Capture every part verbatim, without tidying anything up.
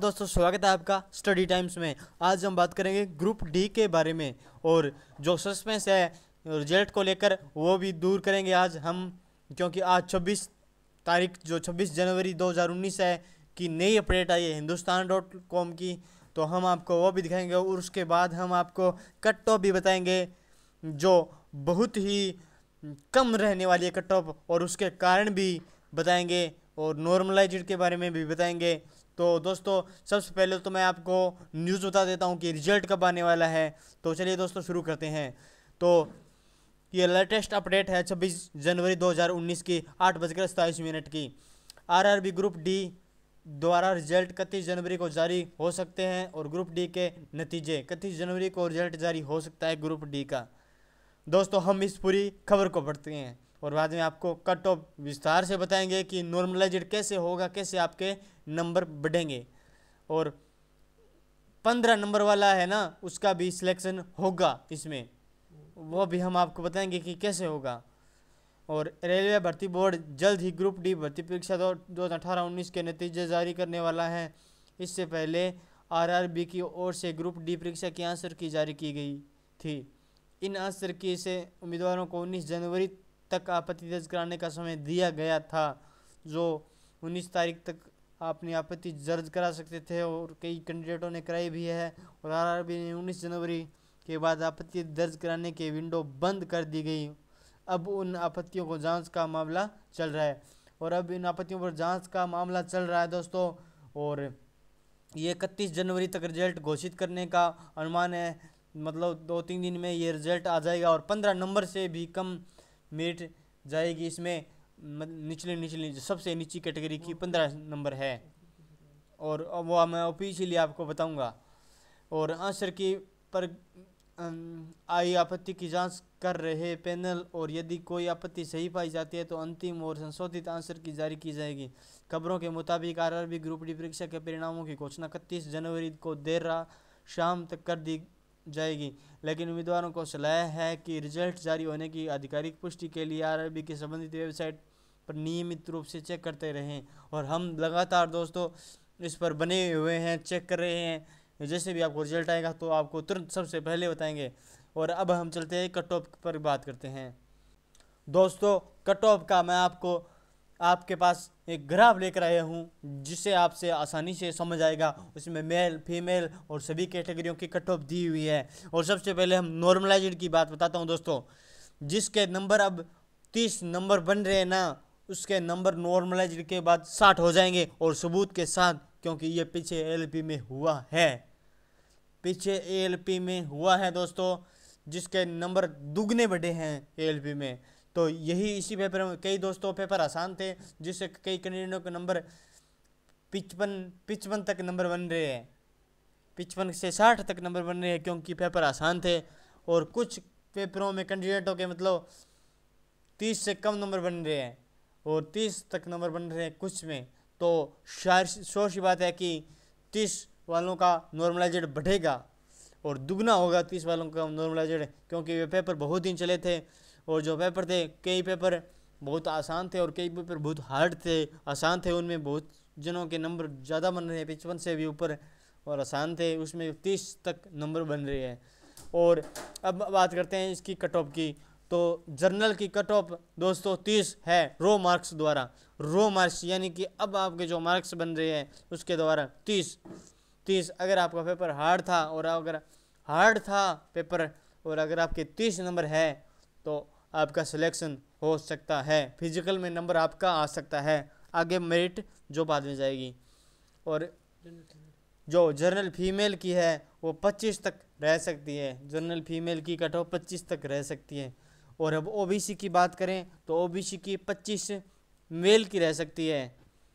दोस्तों, स्वागत है आपका स्टडी टाइम्स में। आज हम बात करेंगे ग्रुप डी के बारे में और जो सस्पेंस है रिजल्ट को लेकर वो भी दूर करेंगे आज हम, क्योंकि आज छब्बीस तारीख जो छब्बीस जनवरी दो हज़ार उन्नीस है की नई अपडेट आई है हिंदुस्तान डॉट कॉम की, तो हम आपको वो भी दिखाएंगे और उसके बाद हम आपको कट ऑफ भी बताएंगे जो बहुत ही कम रहने वाली है कट ऑफ, और उसके कारण भी बताएंगे और नॉर्मलाइज्ड के बारे में भी बताएंगे। तो दोस्तों, सबसे पहले तो मैं आपको न्यूज़ बता देता हूं कि रिजल्ट कब आने वाला है। तो चलिए दोस्तों शुरू करते हैं। तो ये लेटेस्ट अपडेट है छब्बीस जनवरी दो हज़ार उन्नीस की आठ बजकर सताईस मिनट की। आरआरबी ग्रुप डी द्वारा रिजल्ट इकतीस जनवरी को जारी हो सकते हैं और ग्रुप डी के नतीजे इकतीस जनवरी को रिजल्ट जारी हो सकता है ग्रुप डी का। दोस्तों, हम इस पूरी खबर को पढ़ते हैं और बाद में आपको कट ऑफ विस्तार से बताएंगे कि नॉर्मलाइज्ड कैसे होगा, कैसे आपके नंबर बढ़ेंगे, और पंद्रह नंबर वाला है ना उसका भी सिलेक्शन होगा इसमें, वो भी हम आपको बताएंगे कि कैसे होगा। और रेलवे भर्ती बोर्ड जल्द ही ग्रुप डी भर्ती परीक्षा दो दो हज़ार अठारह उन्नीस के नतीजे जारी करने वाला है। इससे पहले आरआरबी की ओर से ग्रुप डी परीक्षा की आंसर की जारी की गई थी। इन आंसर की से उम्मीदवारों को उन्नीस जनवरी तक आपत्ति दर्ज कराने का समय दिया गया था, जो उन्नीस तारीख तक आपने आपत्ति दर्ज करा सकते थे और कई कैंडिडेटों ने कराई भी है। और आरआरबी ने उन्नीस जनवरी के बाद आपत्ति दर्ज कराने की विंडो बंद कर दी गई। अब उन आपत्तियों को जांच का मामला चल रहा है और अब इन आपत्तियों पर जांच का मामला चल रहा है दोस्तों। और ये इकतीस जनवरी तक रिजल्ट घोषित करने का अनुमान है, मतलब दो तीन दिन में ये रिजल्ट आ जाएगा और पंद्रह नंबर से भी कम मेरिट जाएगी इसमें। निचले निचली सबसे नीची कैटेगरी की पंद्रह नंबर है और वो मैं ऑफिशियली आपको बताऊंगा। और आंसर की पर आई आपत्ति की जांच कर रहे पैनल, और यदि कोई आपत्ति सही पाई जाती है तो अंतिम और संशोधित आंसर की जारी की जाएगी। खबरों के मुताबिक आरआरबी ग्रुप डी परीक्षा के परिणामों की घोषणा इकतीस जनवरी को देर रात शाम तक कर दी जाएगी, लेकिन उम्मीदवारों को सलाह है कि रिजल्ट जारी होने की आधिकारिक पुष्टि के लिए आरआरबी की संबंधित वेबसाइट पर नियमित रूप से चेक करते रहें। और हम लगातार दोस्तों इस पर बने हुए हैं, चेक कर रहे हैं। जैसे भी आपको रिजल्ट आएगा तो आपको तुरंत सबसे पहले बताएंगे। और अब हम चलते हैं कट ऑफ पर बात करते हैं। दोस्तों, कट ऑफ का मैं आपको आपके पास एक ग्राफ लेकर आया हूँ जिसे आपसे आसानी से समझ आएगा। उसमें मेल फीमेल और सभी कैटेगरियों की कट ऑफ दी हुई है। और सबसे पहले हम नॉर्मलाइज्ड की बात बताता हूँ दोस्तों। जिसके नंबर अब तीस नंबर बन रहे हैं ना, उसके नंबर नॉर्मलाइज्ड के बाद साठ हो जाएंगे और सबूत के साथ, क्योंकि ये पीछे एएलपी में हुआ है, पीछे एएलपी में हुआ है दोस्तों, जिसके नंबर दुगने बढ़े हैं एएलपी में। तो यही इसी पेपर में कई दोस्तों पेपर आसान थे जिससे कई कैंडिडेटों के नंबर पिचपन पिचपन तक नंबर बन रहे हैं, पिचपन से साठ तक नंबर बन रहे हैं क्योंकि पेपर आसान थे। और कुछ पेपरों में कैंडिडेटों के मतलब तीस से कम नंबर बन रहे हैं और तीस तक नंबर बन रहे हैं कुछ में। तो शायद शोर सी बात है कि तीस वालों का नॉर्मलाइज्ड बढ़ेगा और दुगना होगा तीस वालों का नॉर्मलाइज्ड, क्योंकि वे पेपर बहुत दिन चले थे और जो पेपर थे कई पेपर बहुत आसान थे और कई पेपर बहुत हार्ड थे। आसान थे उनमें बहुत जनों के नंबर ज़्यादा बन रहे हैं, पचपन से भी ऊपर, और आसान थे उसमें तीस तक नंबर बन रहे हैं। और अब बात करते हैं इसकी कट ऑफ की। तो जर्नल की कट ऑफ दोस्तों तीस है रो मार्क्स द्वारा, रो मार्क्स यानी कि अब आपके जो मार्क्स बन रहे हैं उसके द्वारा तीस तीस अगर आपका पेपर हार्ड था और अगर हार्ड था पेपर और अगर आपके तीस नंबर है तो आपका सिलेक्शन हो सकता है, फिजिकल में नंबर आपका आ सकता है, आगे मेरिट जो बाद में जाएगी। और जो जर्नल फीमेल की है वो पच्चीस तक रह सकती है, जर्नल फीमेल की कट ऑफ पच्चीस तक रह सकती है। और अब ओबीसी की बात करें तो ओबीसी की पच्चीस मेल की रह सकती है,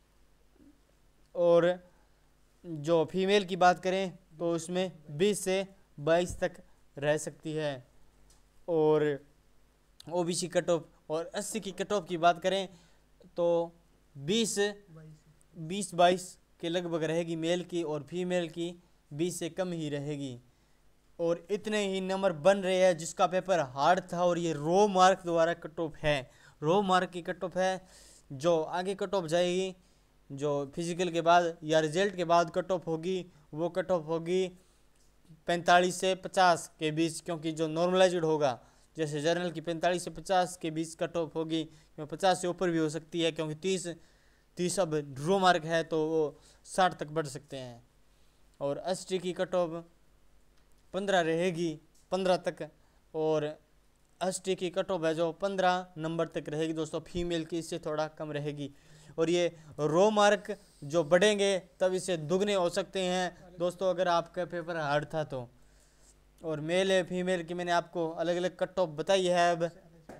और जो फीमेल की बात करें तो उसमें बीस से बाईस तक रह सकती है। और ओबीसी कट ऑफ और एससी की कट ऑफ की बात करें तो बीस बीस बाईस के लगभग रहेगी मेल की और फीमेल की बीस से कम ही रहेगी। और इतने ही नंबर बन रहे हैं जिसका पेपर हार्ड था, और ये रो मार्क द्वारा कट ऑफ है, रो मार्क की कट ऑफ है। जो आगे कट ऑफ जाएगी जो फिजिकल के बाद या रिजल्ट के बाद कट ऑफ होगी वो कट ऑफ होगी पैंतालीस से पचास के बीच, क्योंकि जो नॉर्मलाइज्ड होगा जैसे जर्नल की पैंतालीस से पचास के बीच कट ऑफ होगी, क्योंकि पचास से ऊपर भी हो सकती है, क्योंकि तीस तीस अब रो मार्क है तो वो साठ तक बढ़ सकते हैं। और एस टी की कट ऑफ पंद्रह रहेगी, पंद्रह तक, और एस टी की कट ऑफ है जो पंद्रह नंबर तक रहेगी दोस्तों, फीमेल की इससे थोड़ा कम रहेगी। और ये रो मार्क जो बढ़ेंगे तब इससे दुगने हो सकते हैं दोस्तों अगर आपका पेपर हार्ड था तो। और मेल है फीमेल की मैंने आपको अलग अलग कट ऑफ बताई है अब,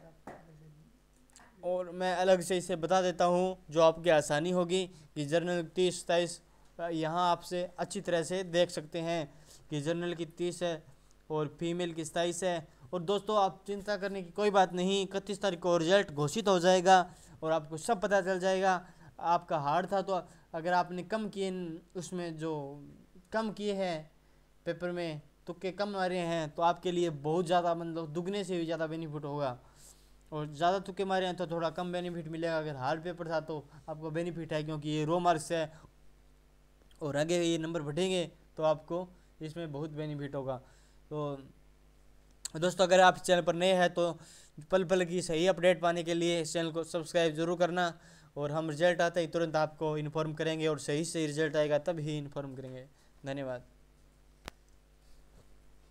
और मैं अलग से इसे बता देता हूँ जो आपकी आसानी होगी कि जर्नल तीस सताईस यहाँ आपसे अच्छी तरह से देख सकते हैं कि जर्नल की तीस है और फीमेल की सताईस है। और दोस्तों आप चिंता करने की कोई बात नहीं, इकतीस तारीख को रिजल्ट घोषित हो जाएगा और आपको सब पता चल जाएगा। आपका हार्ड था तो अगर आपने कम किए उसमें जो कम किए हैं पेपर में तुक्के कम मारे हैं तो आपके लिए बहुत ज़्यादा मतलब दुगने से भी ज़्यादा बेनिफिट होगा, और ज़्यादा तुक्के मारे हैं तो थोड़ा कम बेनिफिट मिलेगा। अगर हार्ड पेपर था तो आपको बेनिफिट है क्योंकि ये रो मार्क्स है और आगे ये नंबर बढ़ेंगे तो आपको इसमें बहुत बेनिफिट होगा। तो दोस्तों अगर आप इस चैनल पर नए हैं तो पल पल की सही अपडेट पाने के लिए इस चैनल को सब्सक्राइब जरूर करना, और हम रिजल्ट आते ही तुरंत आपको इन्फॉर्म करेंगे और सही सही रिजल्ट आएगा तब ही इन्फॉर्म करेंगे। धन्यवाद।